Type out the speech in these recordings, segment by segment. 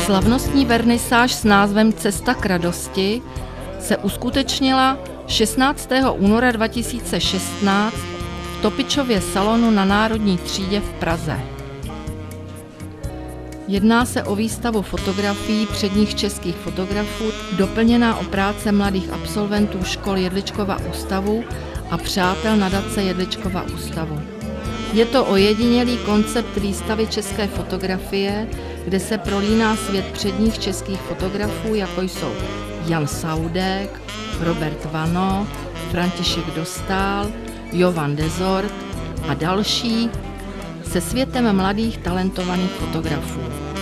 Slavnostní vernisáž s názvem Cesta k radosti se uskutečnila 16. února 2016 v Topičově salonu na Národní třídě v Praze. Jedná se o výstavu fotografií předních českých fotografů, doplněná o práce mladých absolventů škol Jedličkova ústavu a přátel nadace Jedličkova ústavu. Je to ojedinělý koncept výstavy české fotografie, kde se prolíná svět předních českých fotografů, jako jsou Jan Saudek, Robert Vano, František Dostál, Jovan Dezort a další, se světem mladých talentovaných fotografů.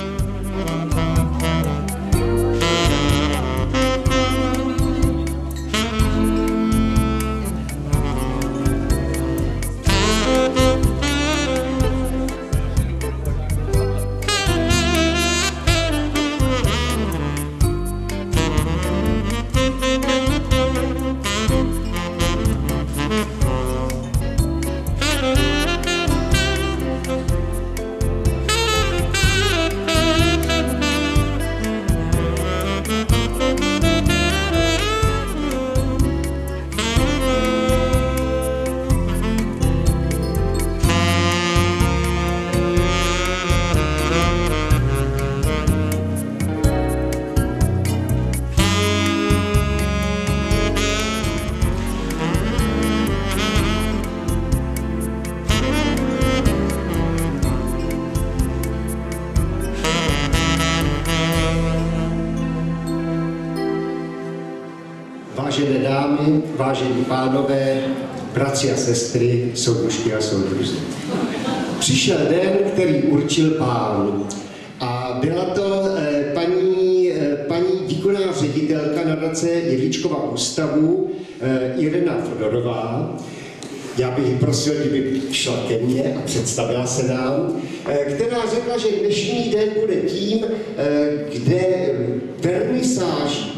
Vážené dámy, vážení pánové, bratři a sestry, soudružky a soudruzi. Přišel den, který určil Pán. A byla to paní výkonná ředitelka nadace Jedličkova ústavu Irena Fodorová. Já bych ji prosil, kdyby šla ke mně a představila se nám, která řekla, že dnešní den bude tím, kde vernisáží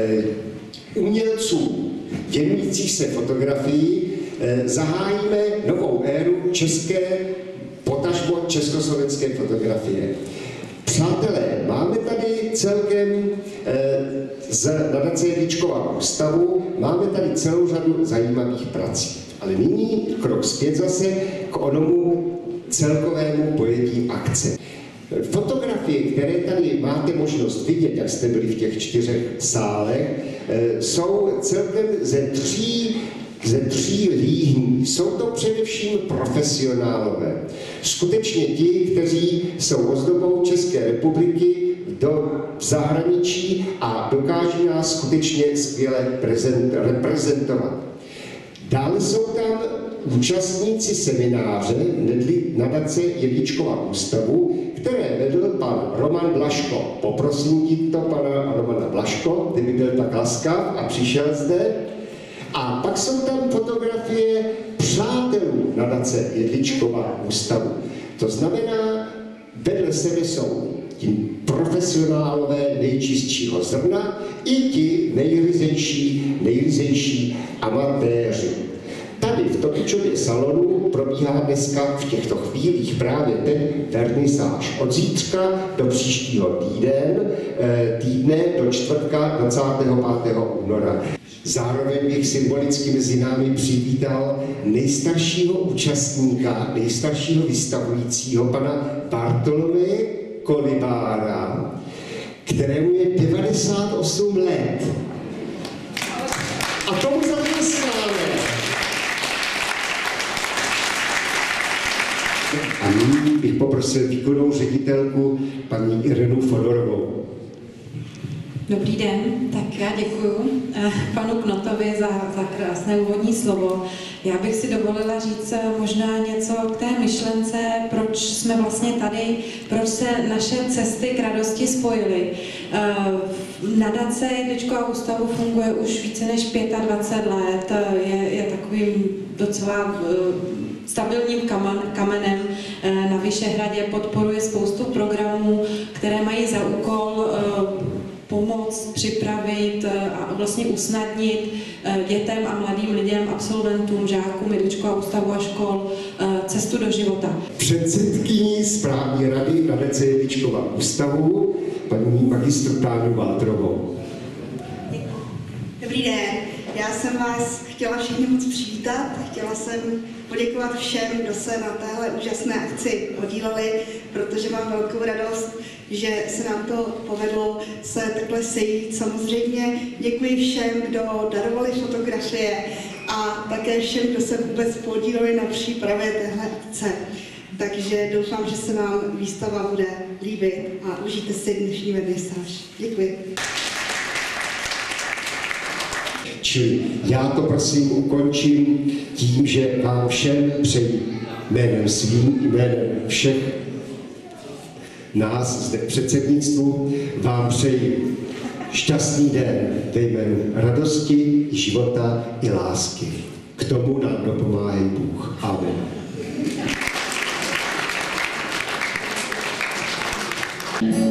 umělců věnujících se fotografii zahájíme novou éru české, potažmo československé fotografie. Přátelé, máme tady celkem z nadace Jedličkova ústavu, máme tady celou řadu zajímavých prací. Ale nyní krok zpět zase k onomu celkovému pojetí akce. Fotografie, které tady máte možnost vidět, jak jste byli v těch 4 sálech, jsou celkem ze tří líhní. Jsou to především profesionálové. Skutečně ti, kteří jsou ozdobou České republiky do zahraničí a dokáží nás skutečně skvěle reprezentovat. Dále jsou tam účastníci semináře nadace Jedličkova ústavu, které vedl pan Roman Blaško. Poprosím tímto pana Romana Blaško, kdyby byl tak laskav a přišel zde. A pak jsou tam fotografie přátelů nadace Jedličkova ústavu. To znamená, vedle sebe jsou ti profesionálové nejčistšího zrna i ti nejryzejší amatéři. Tady v Topičově salonu probíhá dneska v těchto chvílích právě ten vernisáž. Od zítřka do příštího týdne do čtvrtka 25. února. Zároveň bych symbolicky mezi námi přivítal nejstaršího účastníka, nejstaršího vystavujícího, pana Bartolomeje Kolibára, kterému je 98 let. A tomu zatleskáme. A nyní bych poprosil výkonnou ředitelku paní Irenu Fodorovou. Dobrý den, tak já děkuji panu Knotovi za krásné úvodní slovo. Já bych si dovolila říct možná něco k té myšlence, proč jsme vlastně tady, proč se naše cesty k radosti spojily. Nadace Jedličkova ústavu funguje už více než 25 let, je takovým docela stabilním kamenem na Vyšehradě, podporuje spoustu programů, které mají za úkol pomoct, připravit a vlastně usnadnit dětem a mladým lidem, absolventům, žákům Jedličkova ústavu a škol cestu do života. Předsedkyní správní rady nadace Jedličkova ústavu, paní magistru Táňu Váltrovou. Dobrý den, já jsem vás chtěla všichni moc přivítat, chtěla jsem poděkovat všem, kdo se na téhle úžasné akci podíleli, protože mám velkou radost, že se nám to povedlo se takhle sejít. Samozřejmě děkuji všem, kdo darovali fotografie a také všem, kdo se vůbec podíleli na přípravě téhle akce. Takže doufám, že se vám výstava bude líbit a užijte si dnešní vernisáž. Děkuji. Čili já to prosím ukončím tím, že vám všem přeji jménem svým, jménem všech nás zde v předsednictvu, vám přeji šťastný den ve jménu radosti, života i lásky. K tomu nám dopomáhá Bůh. Amen.